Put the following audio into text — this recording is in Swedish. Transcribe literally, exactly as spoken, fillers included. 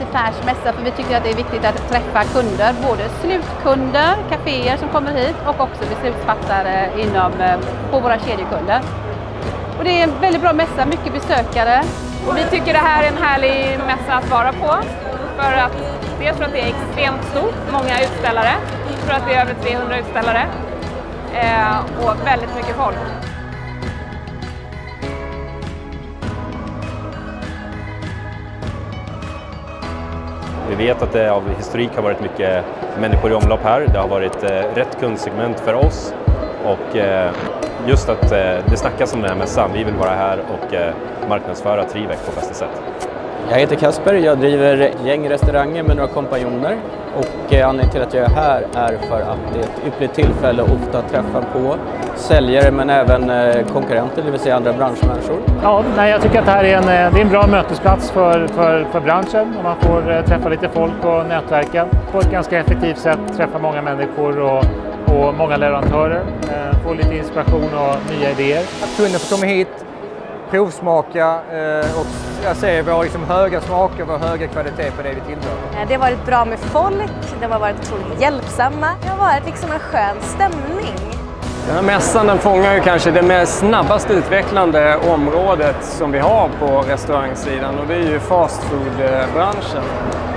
fräsch mässa, för vi tycker att det är viktigt att träffa kunder, både slutkunder, kaféer som kommer hit och också beslutsfattare inom, på våra kedjekunder. Och det är en väldigt bra mässa, mycket besökare. Och vi tycker det här är en härlig mässa att vara på, för att dels för att det är extremt stort, många utställare, för att det är över trehundra utställare eh, och väldigt mycket folk. Vi vet att det av historik har varit mycket människor i omlopp här. Det har varit eh, rätt kundsegment för oss och eh, just att eh, det snackas om den här mässan. Vi vill vara här och eh, marknadsföra Trivec på bästa sätt. Jag heter Kasper, jag driver gäng restauranger med några kompanjoner och eh, anledningen till att jag är här är för att det är ett ypperligt tillfälle att ofta träffa på säljare men även eh, konkurrenter, det vill säga andra branschmänniskor. Ja, nej, jag tycker att det här är en, det är en bra mötesplats för, för, för branschen och man får eh, träffa lite folk och nätverka på ett ganska effektivt sätt, träffa många människor och, och många leverantörer, eh, få lite inspiration och nya idéer. Att kunden får komma hit, provsmaka och jag ser vår liksom höga smaker och vår höga kvalitet på det vi tillverkar. Det har varit bra med folk, de har varit otroligt hjälpsamma. Det har varit liksom en skön stämning. Den här mässan den fångar ju kanske det mest snabbast utvecklande området som vi har på restaurangsidan och det är ju fastfoodbranschen.